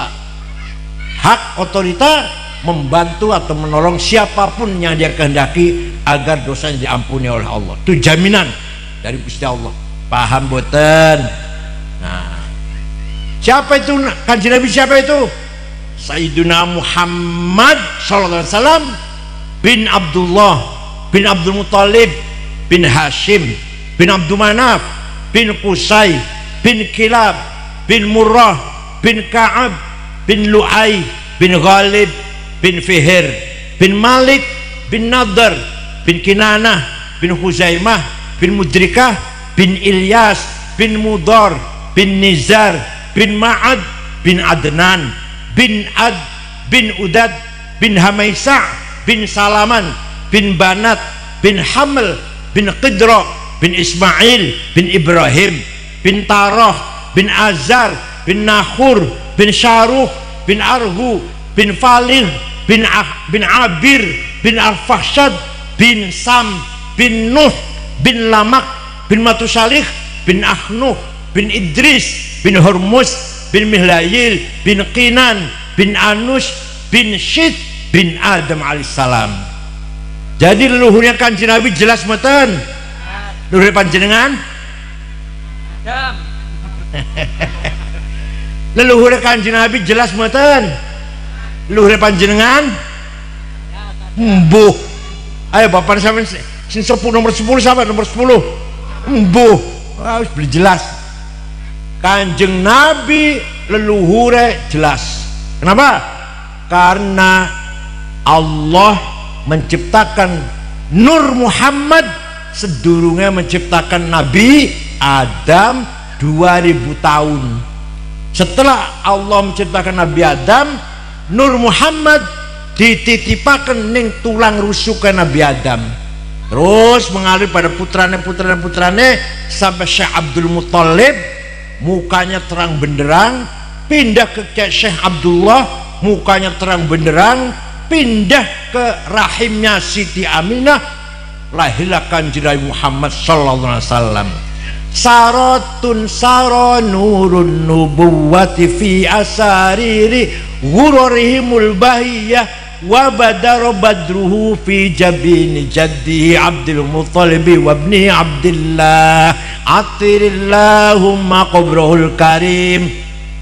otorita membantu atau menolong siapapun yang dia kehendaki agar dosanya diampuni oleh Allah. Itu jaminan dari Gusti Allah. Paham boten? Nah, siapa itu Kanjeng Nabi? Siapa itu? Sayyiduna Muhammad sallallahu alaihi wasallam bin Abdullah bin Abdul Muttalib bin Hashim bin Abdul Manaf bin Qusay bin Kilab bin Murrah bin Ka'ab bin Lu'ay bin Ghalib bin Fihir bin Malik bin Nadar bin Kinanah bin Huzaimah bin Mudrikah bin Ilyas bin Mudar bin Nizar bin Ma'ad bin Adnan bin Ad bin Udad bin Hamaisa bin Salaman bin Banat bin Haml bin Qidra bin Ismail bin Ibrahim bin Tarah bin Azar bin Nahur bin Syaruh bin Arhu bin Falih bin Abir bin Al-Fahshad bin Sam bin Nuh bin Lamak bin Matusalih bin Ahnuh bin Idris bin Hormuz bin Mihlayil bin Qinan bin Anus bin Syith bin Adam alaihissalam. Jadi leluhurnya Kanjeng Nabi jelas mboten? Leluhur panjenengan? Adam. Leluhur Kanjeng Nabi jelas mboten? Leluhur panjenengan? Mbuh. Ayo bapak sampean sing 10 nomor 10 sampai nomor 10. Mbuh. Harus beli jelas. Kanjeng Nabi leluhure jelas. Kenapa? Karena Allah menciptakan Nur Muhammad sedurunge menciptakan Nabi Adam 2000 tahun. Setelah Allah menciptakan Nabi Adam, Nur Muhammad dititipaken ning tulang rusuk Nabi Adam. Terus mengalir pada putrane sampai Syekh Abdul Muthalib, mukanya terang benderang, pindah ke Syekh Abdullah, mukanya terang benderang, pindah ke rahimnya Siti Aminah, lahirlah Kanjeng Nabi Muhammad sallallahu alaihi wasallam. Saratun sara nurun nubuwati fi asariri ghururihimul bahiyah wa badara badruhu fi jabini jaddi Abdul Muthalib wa ibni Abdillah atirillahumma qabrahul karim.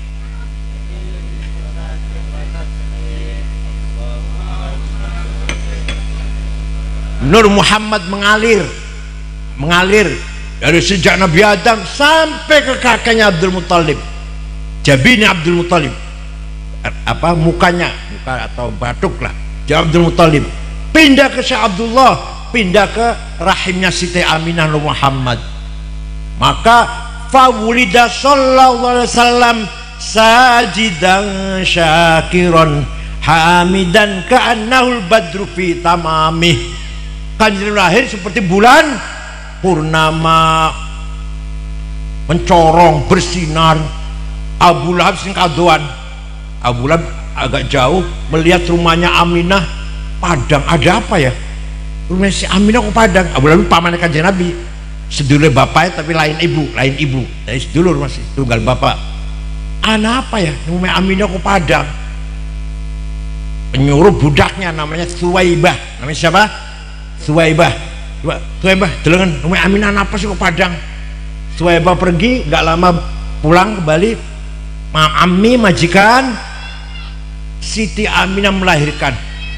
Nur Muhammad mengalir dari sejak Nabi Adam sampai ke kakeknya Abdul Muthalib, jabini Abdul Muthalib, mukanya muka atau batuk lah, Abdul Muthalib, pindah ke Syekh Abdullah, pindah ke rahimnya Siti Aminah Nur Muhammad. Maka fawulida sallallahu alaihi wasallam sajidan syakiran hamidan ka'annahul badru fi tamamih. Kanjeng lahir seperti bulan purnama mencorong bersinar. Abu Lahab sing kadoan, Abu Lahab agak jauh melihat rumahnya Aminah padang. Ada apa ya? Rumah si Aminah kok padang? Abu Lahab pamannya Kanjeng Nabi, sedulur bapaknya tapi lain ibu. Dari sedulur masih tunggal bapak. Ana apa ya? Rumah Aminah kok padang? Penyuruh budaknya namanya Suwaibah. Namanya siapa? Suwaibah, delengan rumah Aminah apa sih kok padang? Suwaibah pergi, nggak lama pulang kembali. Ami majikan Siti Aminah melahirkan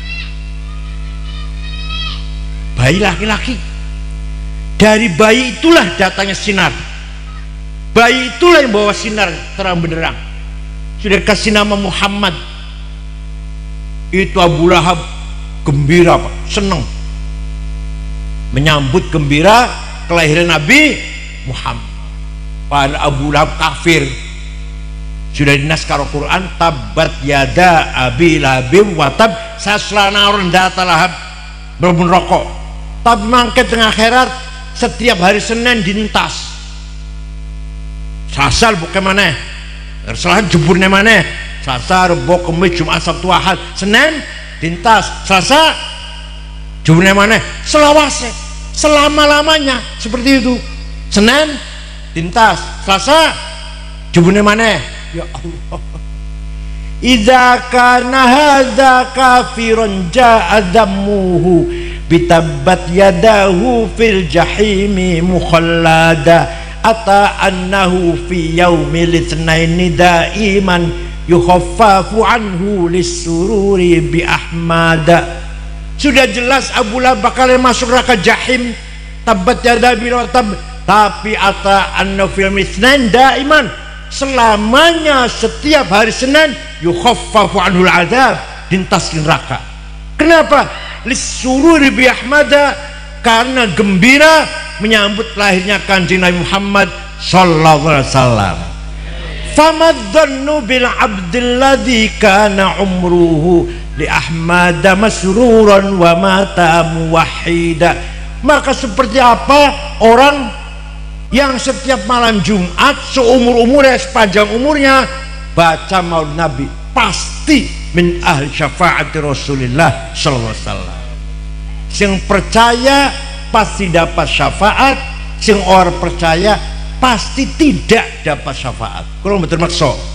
bayi laki-laki. Dari bayi itulah datangnya sinar. Bayi itulah yang bawa sinar terang benderang. Sudah kasih nama Muhammad. Itu Abu Lahab gembira, Pak, senang menyambut gembira kelahiran Nabi Muhammad. Pada Abu Lahab kafir, sudah dinaskah Al-Quran, tabat yada abi labim watab saslana rendata lahab, berbun rokok. Tapi mangket tengah akhirat setiap hari Senin dintas. Sasal bukan mana, salah jeburnya mana, Selasa, Rebo, Kamis, Jumat, Sabtu, Ahad, Senin dintas, Selasa jeburnya mana, selawase selama-lamanya seperti itu. Senin dintas, Selasa jeburnya mana. Ya Allah, idza kana hadza kafirun ja'a dammuhu bitabbat yadahu fil jahimi mukhallada ata annahu fi yaumil itsnaini daiman yukhaffafu anhu lisururi bi ahmada. Sudah jelas Abu Lahab bakal masuk neraka jahim, tabat yada bil watab, tapi ata annahu fil itsnain daiman, selamanya setiap hari Senin yukhaffafu anhu al-adzab, dintas neraka. Kenapa? Lisururi bi ahmada, karena gembira menyambut lahirnya Kanjeng Nabi Muhammad sallallahu alaihi wasallam. Famadzannu bil abdil ladzi kana umruhu li ahmada masruran wa mata muwahhida. Maka seperti apa orang yang setiap malam Jumat seumur-umurnya, sepanjang umurnya baca Maulid Nabi, pasti min ahli syafaati Rasulillah sallallahu alaihi wasallam. Sing percaya pasti dapat syafaat, sing orang percaya pasti tidak dapat syafaat. Kalau betul maksud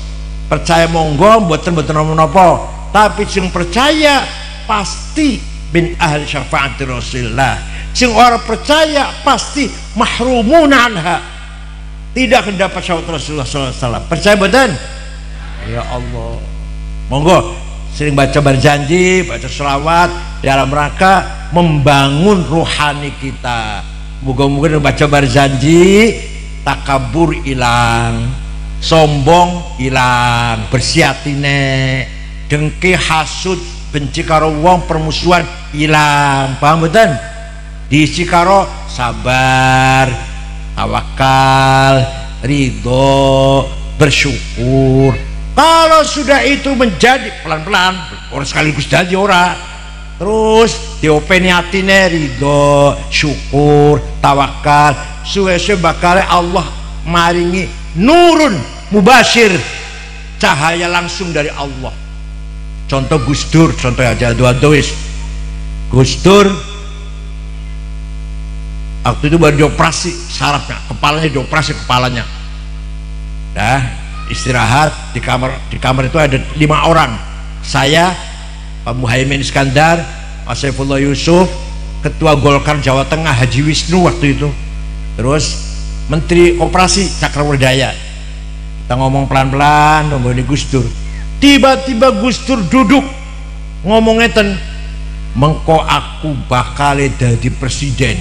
percaya monggo, mboten napa-napa, tapi sing percaya pasti min ahli syafaati Rasulillah, sing ora percaya pasti mahrumun anha, tidak akan dapat syafaat Rasulullah SAW. Percaya mboten? Ya Allah, monggo sering baca berjanji, baca selawat dalam rangka membangun rohani kita. Moga-moga baca berjanji, takabur hilang, sombong hilang, bersih atine, dengki, hasud, benci karo wong, permusuhan hilang. Paham betul? Diisi karo sabar, tawakal, ridho, bersyukur. Kalau sudah itu menjadi pelan-pelan, orang sekaligus jadi ora, terus diopeni atine ridho, syukur, tawakal, suwe-suwe bakal Allah maringi nurun mubashir, cahaya langsung dari Allah. Contoh Gus Dur, contoh aja dua-duis. Gus Dur waktu itu baru dioperasi sarafnya, kepalanya dioperasi kepalanya. Dah istirahat di kamar itu ada 5 orang, saya, Pak Muhaimin Iskandar, Pak Saifullah Yusuf, Ketua Golkar Jawa Tengah Haji Wisnu waktu itu, terus Menteri Koperasi Cakrawardaya. Kita ngomong pelan-pelan nunggu Gus Dur. Tiba-tiba Gus Dur duduk ngomong ngeten, mengko aku bakal jadi presiden.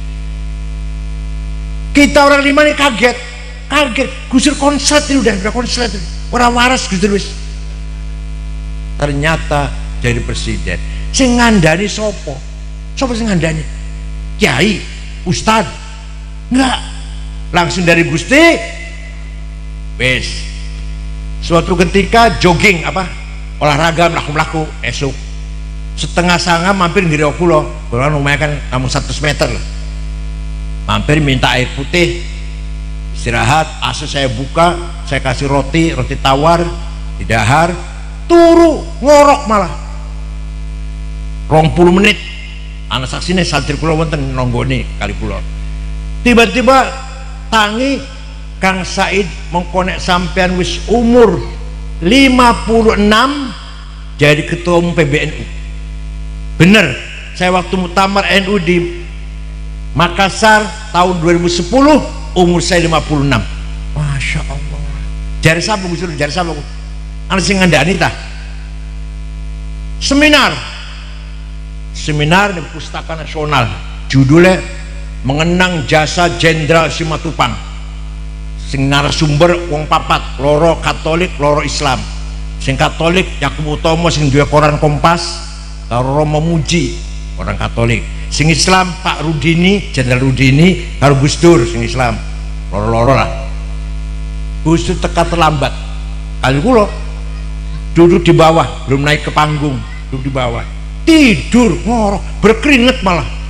Kita orang 5 ini kaget. Gus Dur konslet ini udah konslet, orang waras Gus Dur wis. Ternyata jadi presiden. Sing ngandani sopo? Sopo sing ngandani? Kiai, Ustad? Enggak, langsung dari Gusti. Wes. Suatu ketika jogging olahraga melaku esok setengah sanga mampir ngiri kula lumayan kan namun 100 meter, mampir minta air putih, istirahat. Asal saya buka, saya kasih roti tawar didahar, turu ngorok malah 20 menit. Anak saksine santri kula wonten nonggone kali kula. Tiba-tiba tangi Kang Said mengkonek sampean wis umur 56 jadi ketua umum PBNU. Bener, saya waktu muktamar NU di Makassar tahun 2010 umur saya 56. Masya Allah. Jari sapa Gus Dur, jari sapa? Ana sing ngandani tah. Seminar di Pustaka Nasional, judulnya Mengenang Jasa Jenderal Simatupang. Sing narasumber wong papat, loro Katolik, loro Islam. Sing Katolik Yakub Utomo sing duwe koran Kompas, karo Romo Muji orang Katolik. Sing Islam Pak Rudini, Jenderal Rudini, karo Gus Dur sing Islam. Loro-loro lah. Gus Dur teka terlambat. Kali kula duduk di bawah, belum naik ke panggung, duduk di bawah. Tidur ngorok, berkeringat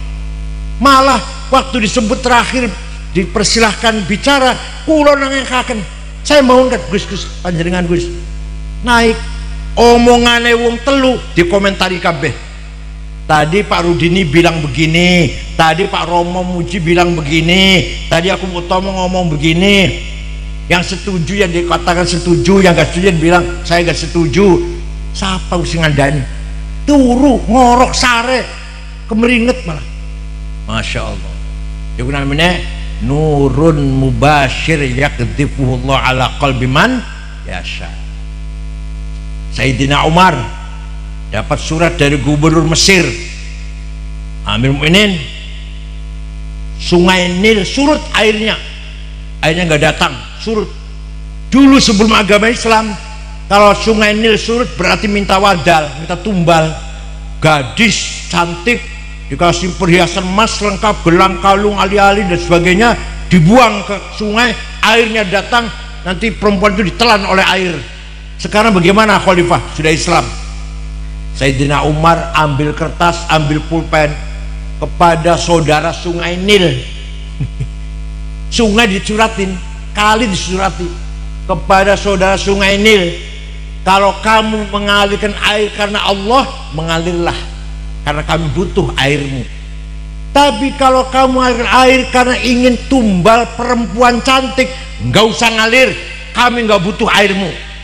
malah waktu disebut terakhir dipersilahkan bicara, kula nangekaken, saya mau nggak Gus panjenengan Gus naik. Omongane wong telu dikomentari kabeh. Tadi Pak Rudini bilang begini, tadi Pak Romo Muji bilang begini, tadi aku Utomo ngomong begini. Yang setuju yang dikatakan setuju, yang gak setuju yang bilang saya gak setuju. Siapa sing ngandani? Turu ngorok sare kemeringet malah. Masya Allah. Iku namanya nurun mubashir yakdifuhullah ala qalbi man yasha. Sayyidina Umar dapat surat dari gubernur Mesir, Amir Mu'minin, Sungai Nil surut airnya nggak datang, surut. Dulu sebelum agama Islam, kalau Sungai Nil surut berarti minta wadal, minta tumbal. Gadis cantik dikasih perhiasan emas lengkap, gelang kalung, ali-ali dan sebagainya, dibuang ke sungai, airnya datang, nanti perempuan itu ditelan oleh air. Sekarang bagaimana khalifah sudah Islam? Sayyidina Umar ambil kertas, ambil pulpen, kepada saudara Sungai Nil. Sungai dicuratin, kali disurati, kepada saudara Sungai Nil, kalau kamu mengalirkan air karena Allah, mengalirlah, karena kami butuh airmu. Tapi kalau kamu mengalirkan air karena ingin tumbal perempuan cantik, nggak usah ngalir, kami nggak butuh airmu.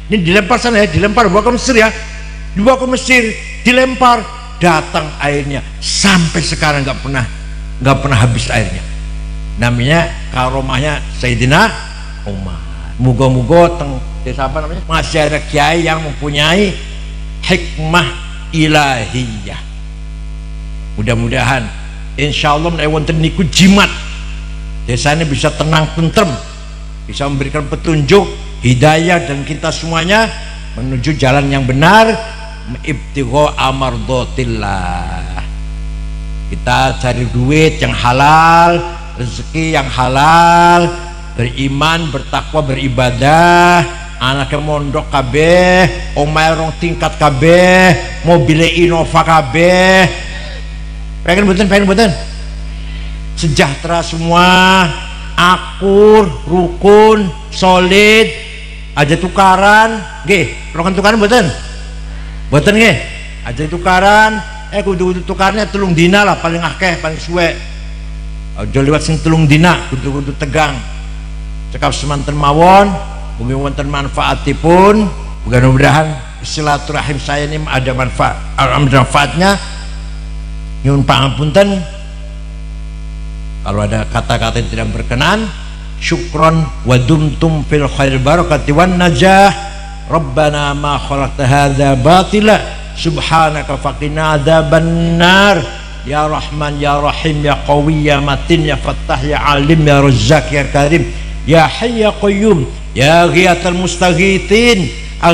ini dilempar sana ya, dilempar bawa ke Mesir ya, dibawa ke Mesir, dilempar, datang airnya sampai sekarang nggak pernah habis airnya. Namanya karomahnya Sayyidina Umar. Muga-muga teng desa apa namanya, masih ada kiai yang mempunyai hikmah ilahiyah. Mudah-mudahan insyaallah menawi wonten niku jimat desanya bisa tenang tentrem, bisa memberikan petunjuk hidayah dan kita semuanya menuju jalan yang benar, ibtigha amardatillah. Kita cari duit yang halal, rezeki yang halal, beriman, bertakwa, beribadah, anaknya mondok kabeh, omahe rong tingkat kabeh, mobil Innova kabeh. Pengen mboten? Sejahtera semua, akur, rukun, solid, aja tukaran, nggih, rokan tukaran mboten nggih, aja tukaran, kudu tukarnya telung dina lah paling akeh, paling suwe. Aja liwat sing telung dina, kudu tegang. Cekap semanten mawon, mugi wonten manfaatipun. Mudah-mudahan silaturahim saya ini ada manfaatnya. Nyuwun pangapunten kalau ada kata-kata yang tidak berkenan. Syukron wa dumtum fil khair barakati wan najah. Rabbana ma khalaqta hadza batila subhanaka faqina adzabannar. Ya Rahman ya Rahim ya Qawi ya Matin ya Fattah ya Alim ya Razzaq ya Karim ya Hayy ya Qayyum ya Ghiyathal Mustaghithin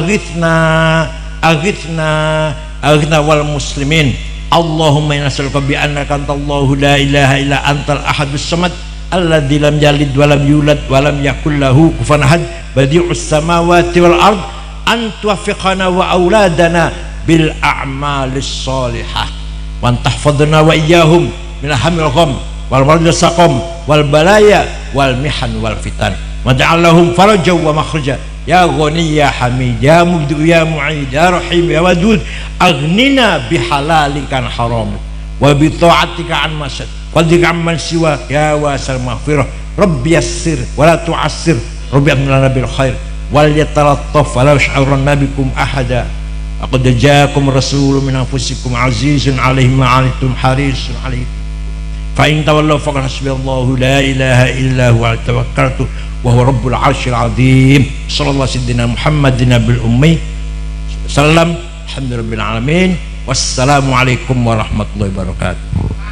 aghithna wal muslimin. Allahumma inna nas'aluka bi annaka antallahu la ilaha illa antal ahadus samad alladzi lam yalid wa lam yulad wa lam yakul lahu kufuwan ahad badi'us samawati wal ard an tuwaffiqana wa auladana bil a'malis shalihah wa tahfadhna wa iyyahum min hamil gham wal marad saqam wal balaya wal mihan wal fitan wa ja'alhum farajan wa makhraja ya ghani ya hamid ya mubdi ya mu'id ya rahim ya wadud aghnina bihalalikal haram wa bi ta'atika an masad wa man siwa ya wasal maghfirah rabbi yassir wa la tu'assir rabbi amlana bil khair wal yatalattaf wa la yash'urunna bikum ahada laqad ja'akum rasulun min anfusikum azizun 'alaihi ma 'anittum harisun 'alaikum fa in tawallaw faqad hasbiyallahu la ilaha illa huwa tawakkaltu wa huwa rabbul 'arsyil 'azim. Sallallahu sayyidina Muhammadin bil ummi sallam alhamdulillahil alamin. Wassalamu alaikum warahmatullahi wabarakatuh.